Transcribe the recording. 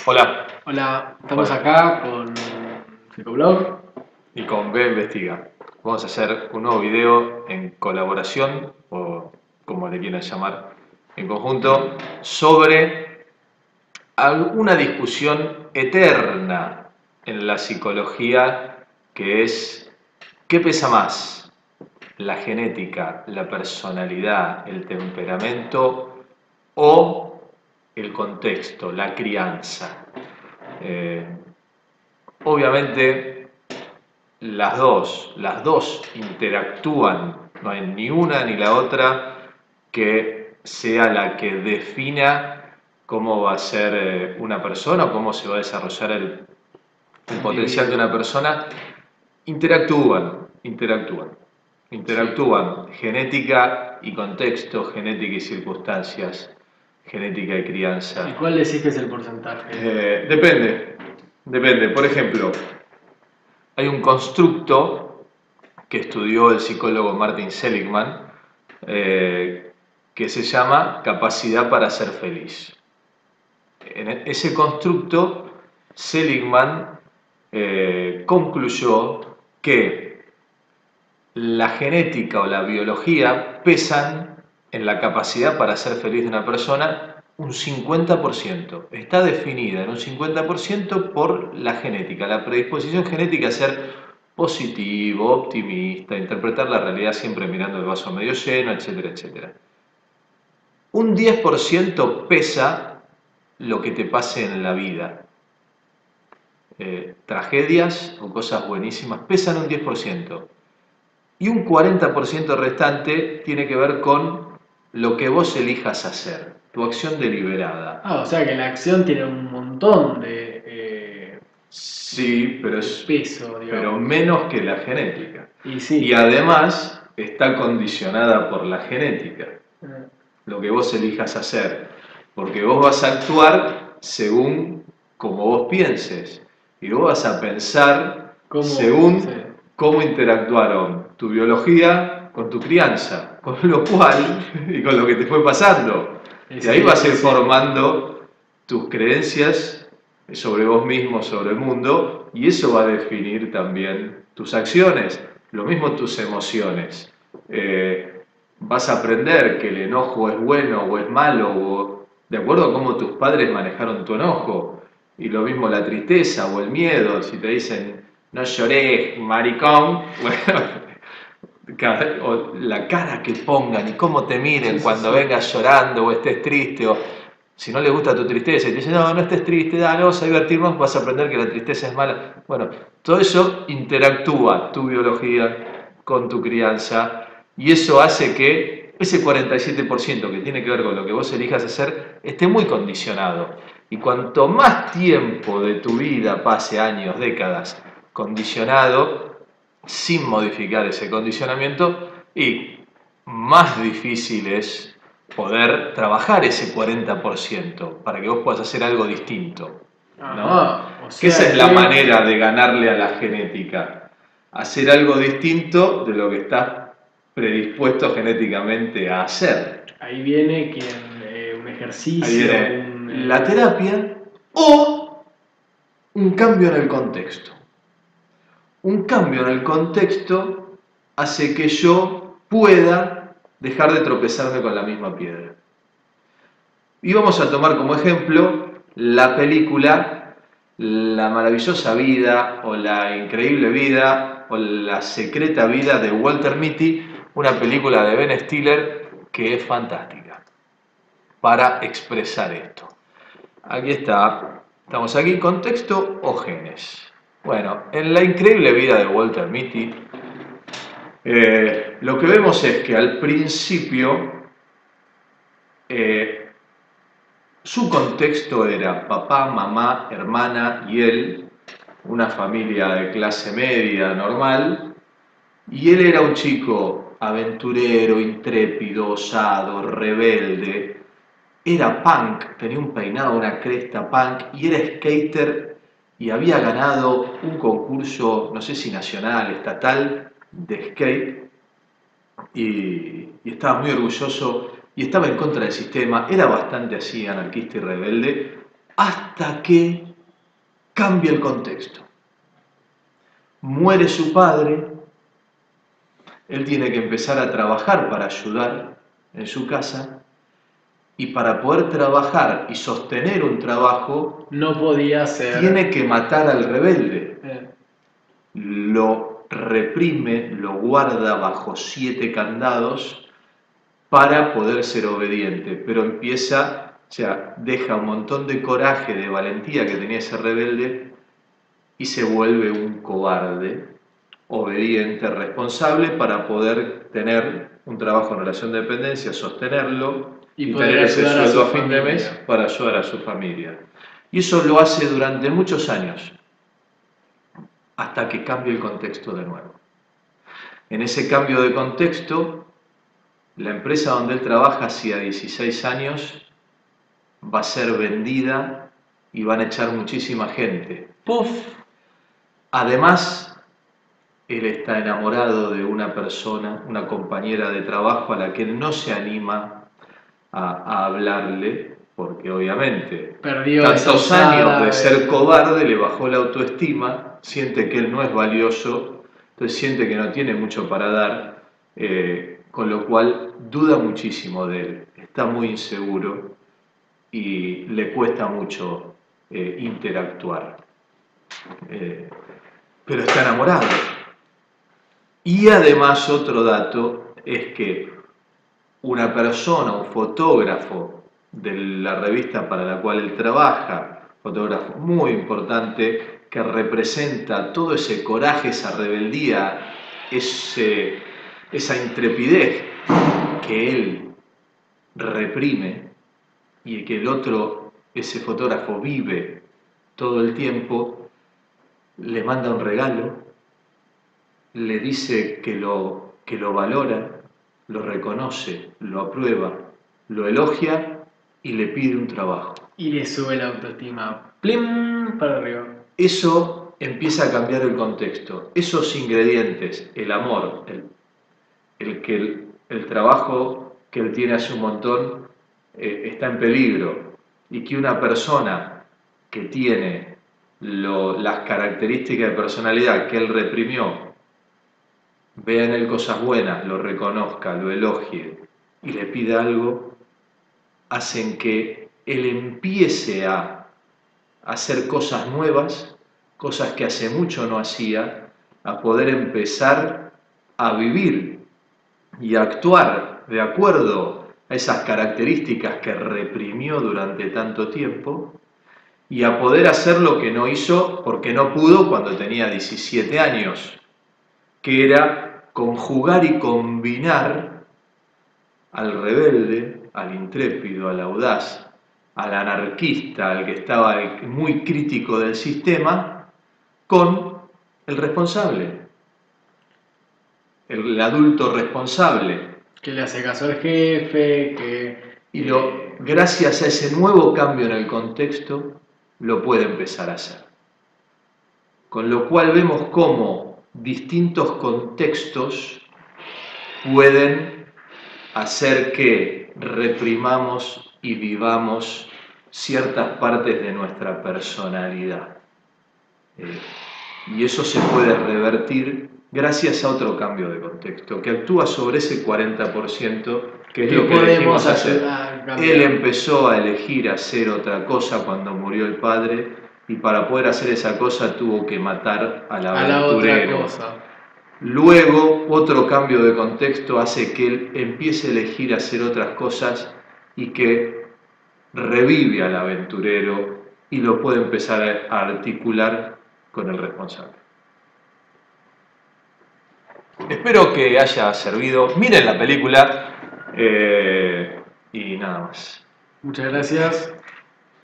Hola, Hola, estamos hola. acá con Psicoblog. Y con B Investiga. Vamos a hacer un nuevo video en colaboración, o como le quieran llamar, en conjunto, sobre alguna discusión eterna en la psicología, que es: ¿qué pesa más? ¿La genética, la personalidad, el temperamento o el contexto, la crianza? Eh, Obviamente las dos interactúan, no hay ni una ni la otra que sea la que defina cómo va a ser una persona o cómo se va a desarrollar el potencial de Individuo. una persona. Interactúan, Sí. interactúan genética y contexto, genética y circunstancias, genética y ¿Y crianza. cuál decís que es el porcentaje? Depende. Por ejemplo, hay un constructo que estudió el psicólogo Martin Seligman, que se llama capacidad para ser feliz. En ese constructo, Seligman concluyó que la genética o la biología pesan en la capacidad para ser feliz de una persona un 50%. Está definida en un 50% por la genética, la predisposición genética a ser positivo, optimista, interpretar la realidad siempre mirando el vaso medio lleno, etcétera, etcétera. Un 10% pesa lo que te pase en la vida. Tragedias o cosas buenísimas pesan un 10%. Y un 40% restante tiene que ver con lo que vos elijas hacer, tu acción deliberada. O sea que la acción tiene un montón Sí, de peso, pero digamos. menos que la genética. Y Y sí. además está condicionada por la genética, eh, lo que vos elijas hacer, porque vos vas a actuar según como vos pienses, y vos vas a pensar ¿Cómo? Sí. según cómo interactuaron tu biología con tu crianza, con lo cual, y con lo que te fue pasando. Y De ahí sí, vas a y ir sí. formando tus creencias sobre vos mismo, sobre el mundo, y eso va a definir también tus acciones, lo mismo tus emociones. Vas a aprender que el enojo es bueno o es malo, o de acuerdo a cómo tus padres manejaron tu enojo, y lo mismo la tristeza o el miedo. Si te dicen no llores, maricón, bueno, o la cara que pongan y cómo te Sí, miren sí, cuando sí. vengas llorando o estés triste, o si no les gusta tu tristeza y te dicen no, no estés triste, dale, vamos a divertirnos, vas a aprender que la tristeza es mala. Bueno, todo eso interactúa tu biología con tu crianza, y eso hace que ese 47% que tiene que ver con lo que vos elijas hacer esté muy condicionado. Y cuanto más tiempo de tu vida pase, años, décadas, condicionado, sin modificar ese condicionamiento, y más difícil es poder trabajar ese 40% para que vos puedas hacer algo distinto, ¿no? Ajá. O Que esa sea es la que. manera de ganarle a la genética, hacer algo distinto de lo que estás predispuesto genéticamente a hacer. Ahí viene un Ahí ejercicio, viene la terapia o un cambio en el contexto. Un cambio en el contexto hace que yo pueda dejar de tropezarme con la misma piedra. Y vamos a tomar como ejemplo la película La maravillosa vida, o La increíble vida, o La secreta vida de Walter Mitty, una película de Ben Stiller que es fantástica para expresar esto. Aquí está, estamos aquí, contexto o genes. Bueno, en La increíble vida de Walter Mitty, lo que vemos es que al principio su contexto era papá, mamá, hermana y él, una familia de clase media normal, y él era un chico aventurero, intrépido, osado, rebelde. Era punk, tenía un peinado, una cresta punk, y era skater, y había ganado un concurso, no sé si nacional, estatal, de skate, y estaba muy orgulloso y estaba en contra del sistema. Era bastante así, anarquista y rebelde, hasta que cambia el contexto. Muere su padre, él tiene que empezar a trabajar para ayudar en su casa, y para poder trabajar y sostener un trabajo, No podía ser. tiene que matar al rebelde. Eh, Lo reprime, lo guarda bajo 7 candados para poder ser obediente, pero empieza, o sea, deja un montón de coraje, de valentía que tenía ese rebelde y se vuelve un cobarde, obediente, responsable para poder tener un trabajo en relación de dependencia, sostenerlo Y y poder tener ese ayudar a sueldo su a fin de familia. mes para ayudar a su familia. Y eso lo hace durante muchos años, hasta que cambie el contexto de nuevo. En ese cambio de contexto, la empresa donde él trabaja hacía 16 años va a ser vendida y van a echar muchísima gente. ¡Puf! Además, él está enamorado de una persona, una compañera de trabajo a la que él no se anima a hablarle, porque obviamente Perdió tantos esa años usada de ser de- cobarde le bajó la autoestima, siente que él no es valioso, entonces siente que no tiene mucho para dar, con lo cual duda muchísimo de él, está muy inseguro y le cuesta mucho interactuar. Pero está enamorado. Y además otro dato es que una persona, un fotógrafo de la revista para la cual él trabaja, fotógrafo muy importante, que representa todo ese coraje, esa rebeldía, esa intrepidez que él reprime y que el otro, ese fotógrafo, vive todo el tiempo, le manda un regalo, le dice que lo valora, lo reconoce, lo aprueba, lo elogia y le pide un trabajo. Y le sube la autoestima. ¡Plim! Para arriba. Eso empieza a cambiar el contexto. Esos ingredientes, el amor, el trabajo que él tiene hace un montón está en peligro y que una persona que tiene las características de personalidad que él reprimió vea en él cosas buenas, lo reconozca, lo elogie y le pida algo, hacen que él empiece a hacer cosas nuevas, cosas que hace mucho no hacía, a poder empezar a vivir y a actuar de acuerdo a esas características que reprimió durante tanto tiempo y a poder hacer lo que no hizo porque no pudo cuando tenía 17 años, que era conjugar y combinar al rebelde, al intrépido, al audaz, al anarquista, al que estaba muy crítico del sistema, con el responsable, el adulto responsable. Que le hace caso al jefe, que... Y gracias a ese nuevo cambio en el contexto, lo puede empezar a hacer. Con lo cual vemos cómo distintos contextos pueden hacer que reprimamos y vivamos ciertas partes de nuestra personalidad. Y eso se puede revertir gracias a otro cambio de contexto, que actúa sobre ese 40%, que es lo que elegimos hacer. Él empezó a elegir hacer otra cosa cuando murió el padre, y para poder hacer esa cosa tuvo que matar al aventurero. otra cosa. Luego, otro cambio de contexto hace que él empiece a elegir hacer otras cosas y que revive al aventurero y lo puede empezar a articular con el responsable. Espero que haya servido. Miren la película y nada más. Muchas gracias.